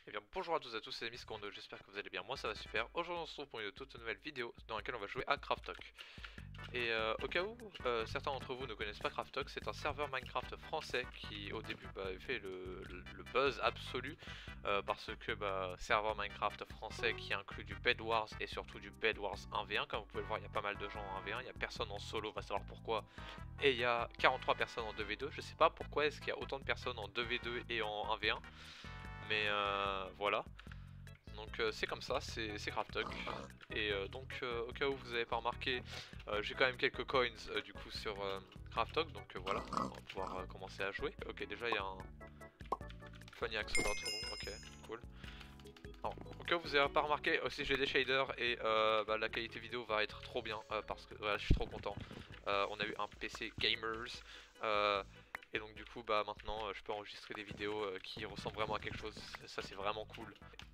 Eh bien bonjour à tous c'est Amis Condo, j'espère que vous allez bien, moi ça va super. Aujourd'hui on se retrouve pour une toute nouvelle vidéo dans laquelle on va jouer à Craft Talk. Et au cas où certains d'entre vous ne connaissent pas Craft Talk, c'est un serveur Minecraft français qui au début fait le buzz absolu parce que serveur Minecraft français qui inclut du Bed Wars et surtout du Bed Wars 1v1. Comme vous pouvez le voir, il y a pas mal de gens en 1v1, il n'y a personne en solo, on va savoir pourquoi. Et il y a 43 personnes en 2v2, je sais pas pourquoi est-ce qu'il y a autant de personnes en 2v2 et en 1v1. Mais voilà, donc c'est comme ça, c'est Craft Talk. Et donc au cas où vous n'avez pas remarqué, j'ai quand même quelques coins du coup sur Craft Talk, donc voilà, on va pouvoir commencer à jouer. Ok, déjà il y a un Funny Axe Room, ok, cool. Alors, au cas où vous n'avez pas remarqué, aussi j'ai des shaders et la qualité vidéo va être trop bien parce que voilà, je suis trop content. On a eu un PC Gamers. Et donc du coup maintenant je peux enregistrer des vidéos qui ressemblent vraiment à quelque chose, ça c'est vraiment cool.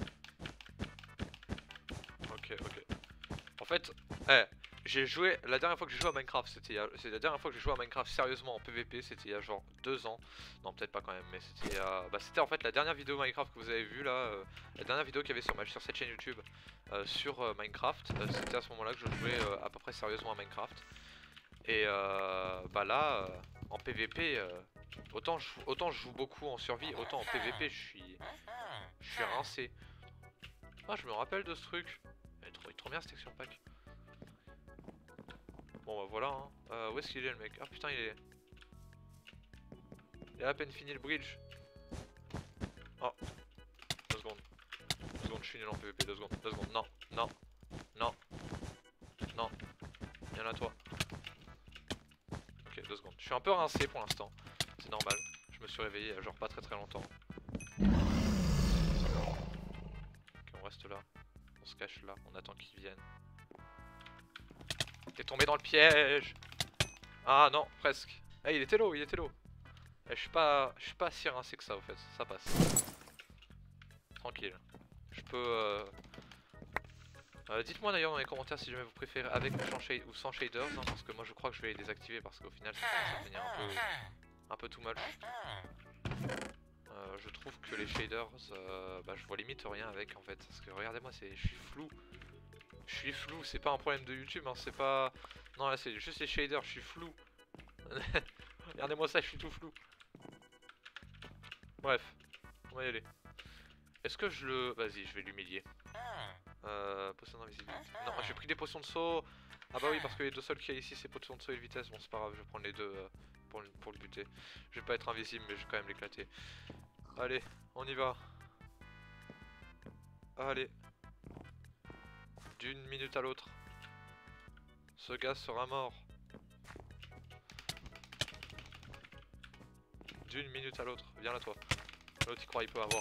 Ok. En fait, j'ai joué, la dernière fois que j'ai joué à Minecraft, c'est la dernière fois que j'ai joué à Minecraft sérieusement en PVP, c'était il y a genre 2 ans. Non peut-être pas quand même, mais c'était en fait la dernière vidéo Minecraft que vous avez vue là, la dernière vidéo qu'il y avait sur cette chaîne YouTube sur Minecraft, c'était à ce moment là que je jouais à peu près sérieusement à Minecraft. Et là, en PVP, autant je joue beaucoup en survie, autant en PVP je suis rincé. Ah, je me rappelle de ce truc. Il est trop bien ce texture pack. Bon bah voilà hein. Où est-ce qu'il est le mec? Ah putain il a à peine fini le bridge. Oh, 2 secondes. 2 secondes, je suis nul en PVP, 2 secondes, 2 secondes. Non, non, non, non. Viens là toi. Ok, 2 secondes. Je suis un peu rincé pour l'instant. C'est normal. Je me suis réveillé il y a genre pas très longtemps. Ok, on reste là. On se cache là, on attend qu'ils viennent. T'es tombé dans le piège. Ah non, presque. Eh, il était low, il était low. Eh, je suis pas si rincé que ça au fait, ça passe. Tranquille. Je peux... dites-moi d'ailleurs dans les commentaires si jamais vous préférez avec ou sans shaders, hein, parce que moi je crois que je vais les désactiver parce qu'au final ça commence à devenir un peu too much. Je trouve que les shaders, je vois limite rien avec en fait, parce que regardez-moi, je suis flou. Je suis flou, c'est pas un problème de YouTube, hein, c'est pas... Non là c'est juste les shaders, je suis flou. Regardez-moi ça, je suis tout flou. Bref, on va y aller. Est-ce que je le... Vas-y, je vais l'humilier. Potion d'invisibilité. Non, j'ai pris des potions de saut. Ah bah oui, parce que les deux seuls qu'il y a ici, c'est potions de saut et de vitesse. Bon, c'est pas grave, je vais prendre les deux pour le buter. Je vais pas être invisible, mais je vais quand même l'éclater. Allez, on y va. Allez. D'une minute à l'autre. Ce gars sera mort. D'une minute à l'autre. Viens là, toi. L'autre, il croit il peut avoir.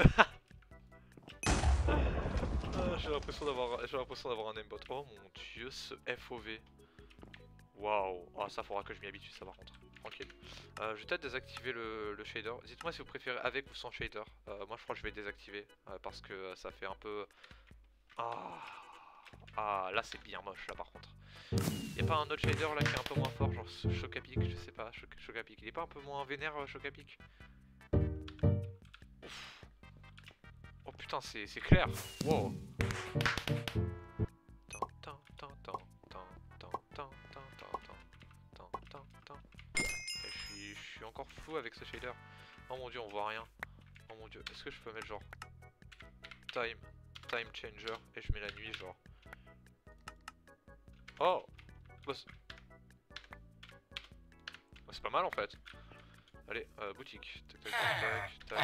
J'ai l'impression d'avoir un aimbot. Oh mon dieu, ce FOV. Waouh. Ah, ça faudra que je m'y habitue, ça par contre. Tranquille. Je vais peut-être désactiver le shader. Dites-moi si vous préférez avec ou sans shader. Moi, je crois que je vais désactiver parce que ça fait un peu... Ah, là c'est bien moche là par contre. Y'a pas un autre shader là qui est un peu moins fort, genre Chocapic, je sais pas, Chocapic. Il est pas un peu moins vénère Chocapic? Ouf. Oh putain, c'est clair. Wow. Et je suis encore flou avec ce shader. Oh mon dieu, on voit rien. Oh mon dieu, est-ce que je peux mettre genre time changer et je mets la nuit genre. Oh bah, c'est pas mal en fait. Allez, boutique. Tac.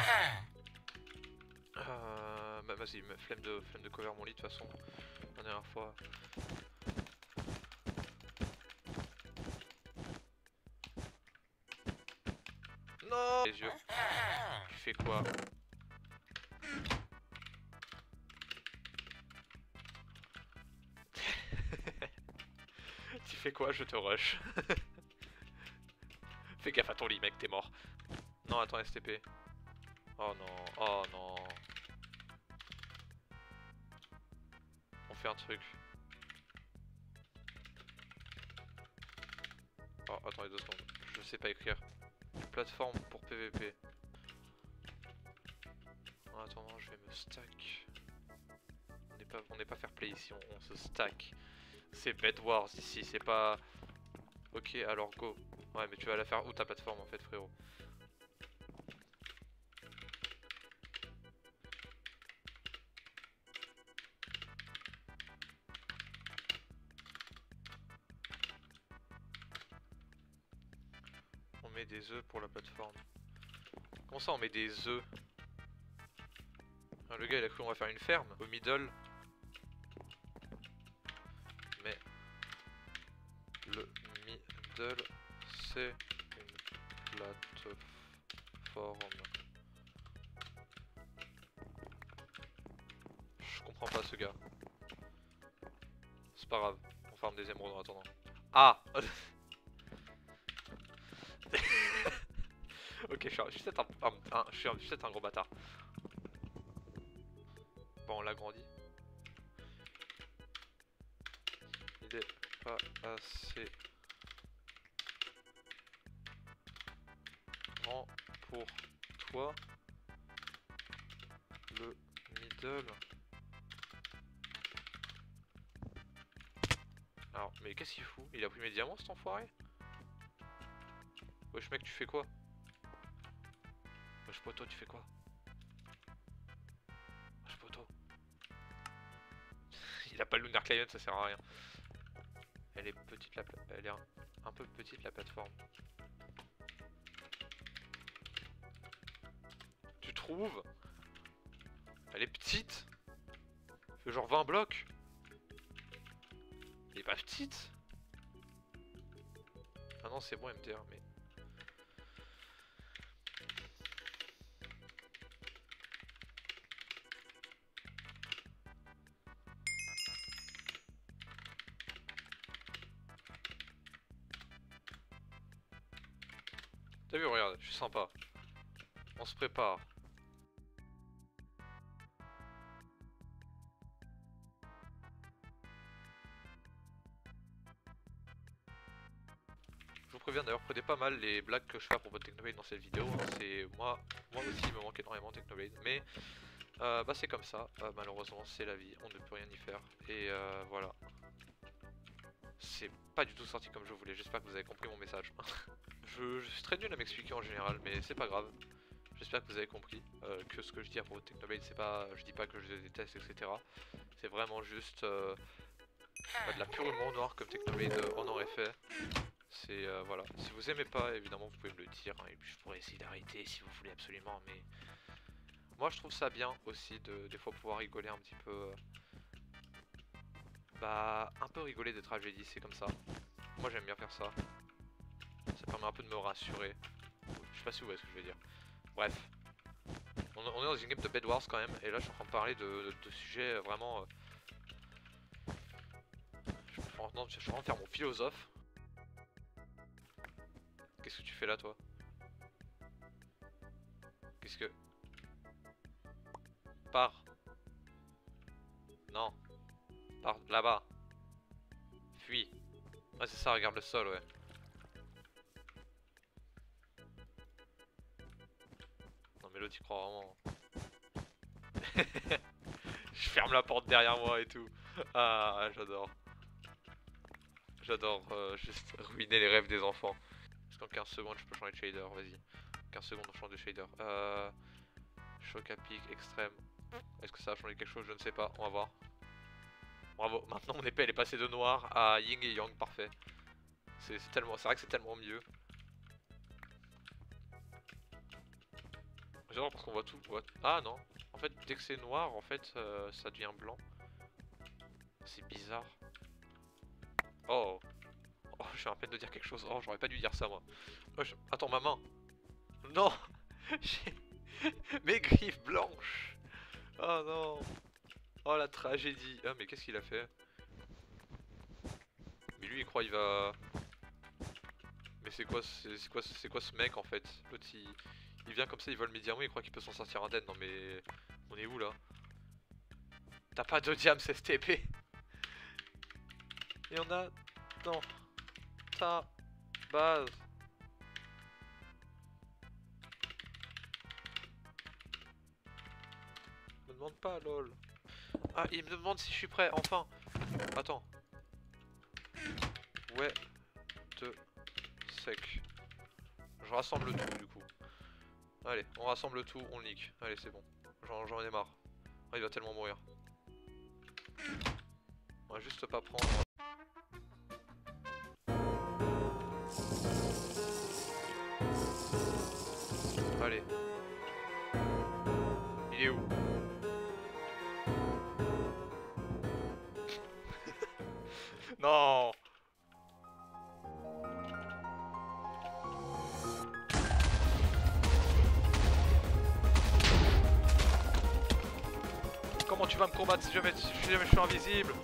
Bah vas-y, flemme de cover mon lit de toute façon. La dernière fois. Non. Les yeux. Tu fais quoi? Tu fais quoi? Je te rush. Fais gaffe à ton lit mec, t'es mort. Non, attends, STP. Oh non, oh non. On fait un truc. Oh, attendez 2 secondes. Je sais pas écrire. Une plateforme pour PVP. En attendant, je vais me stack. On n'est pas fair play ici, on se stack. C'est Bed Wars ici, c'est pas... Ok, alors go. Ouais, mais tu vas la faire où ta plateforme en fait, frérot? On met des œufs pour la plateforme. Comment ça on met des œufs? Le gars il a cru qu'on va faire une ferme au middle. Mais le middle c'est une plateforme. Je comprends pas ce gars. C'est pas grave, on farme des émeraudes en attendant. Ah ok, je suis peut-être un gros bâtard. Bon, on l'a grandi. Il est pas assez grand pour toi. Le middle. Alors, mais qu'est-ce qu'il fout? Il a pris mes diamants cet enfoiré? Wesh mec, tu fais quoi? Wesh poto, tu fais quoi? Wesh poto. Il a pas le Lunar Client, ça sert à rien. Elle est petite elle est un peu petite la plateforme. Tu trouves? Elle est petite? Elle fait genre 20 blocs. Elle est pas petite? Ah non, c'est bon MDR, mais... T'as vu, regarde, je suis sympa. On se prépare. Je vous préviens d'ailleurs, prenez pas mal les blagues que je fais à propos de Technoblade dans cette vidéo. Hein. C'est moi aussi il me manque énormément Technoblade, mais bah c'est comme ça. Malheureusement c'est la vie, on ne peut rien y faire. Et voilà. C'est pas du tout sorti comme je voulais. J'espère que vous avez compris mon message. je suis très nul à m'expliquer en général, mais c'est pas grave. J'espère que vous avez compris que ce que je dis à propos de Technoblade, c'est pas, je dis pas que je les déteste, etc. C'est vraiment juste de la pure humour noir comme Technoblade en aurait fait. C'est voilà, si vous aimez pas évidemment vous pouvez me le dire hein, et puis je pourrais essayer d'arrêter si vous voulez absolument, mais moi je trouve ça bien aussi de des fois pouvoir rigoler un petit peu, bah un peu rigoler des tragédies, c'est comme ça. Moi j'aime bien faire ça, ça permet un peu de me rassurer. Je sais pas si vous voyez ce que je veux dire. Bref, on est dans une game de Bed Wars quand même, et là je suis en train de parler de sujets vraiment... je suis en train de faire mon philosophe. Qu'est-ce que tu fais là toi? Qu'est-ce que... Pars. Non. Pars là-bas. Fuis. Ouais c'est ça, regarde le sol, ouais. Non mais l'autre il croit vraiment. Je ferme la porte derrière moi et tout. Ah j'adore. J'adore juste ruiner les rêves des enfants. Est-ce qu'en 15 secondes je peux changer de shader? Vas-y. 15 secondes on change de shader. Choc à pic extrême. Est-ce que ça va changer quelque chose? Je ne sais pas, on va voir. Bravo, maintenant mon épée elle est passée de noir à yin et yang, parfait. C'est vrai que c'est tellement mieux. J'adore parce qu'on voit tout. Ah non, en fait dès que c'est noir, en fait ça devient blanc. C'est bizarre. Oh, oh je suis à peine de dire quelque chose. Oh j'aurais pas dû dire ça moi. Oh, attends ma main. Non, j'ai mes griffes blanches. Oh non. Oh la tragédie. Ah mais qu'est-ce qu'il a fait? Mais lui il croit il va... Mais c'est quoi ce mec en fait? L'autre il vient comme ça, il vole mes diamants, il croit qu'il peut s'en sortir indemne. Non mais... On est où là? T'as pas de diams STP? Et on a... dans ta base. demande pas, lol. Ah, il me demande si je suis prêt, enfin. Attends. Ouais. Sec. Je rassemble tout du coup. Allez, on rassemble tout, on le nique. Allez, c'est bon. J'en ai marre. Oh, il va tellement mourir. On va juste pas prendre. Allez. Il est où? Non. Comment tu vas me combattre si jamais je suis invisible?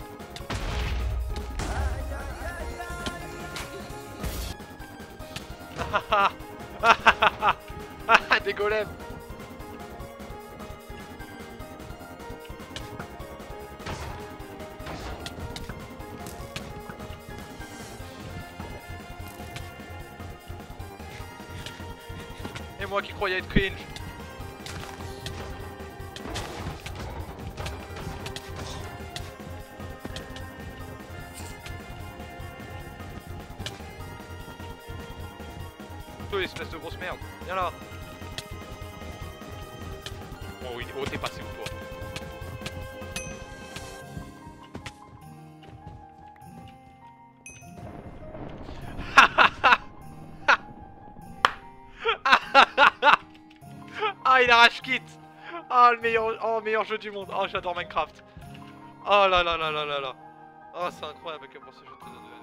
Des golems. Et moi qui croyais être cringe. Toi, espèce de grosse merde. Viens là. Oh oui, oh t'es passé où toi? Ah, il arrache kit. Ah, meilleur jeu du monde. Oh, j'adore Minecraft. Oh là là là là là là. Oh, c'est incroyable à quel point ce jeu te donne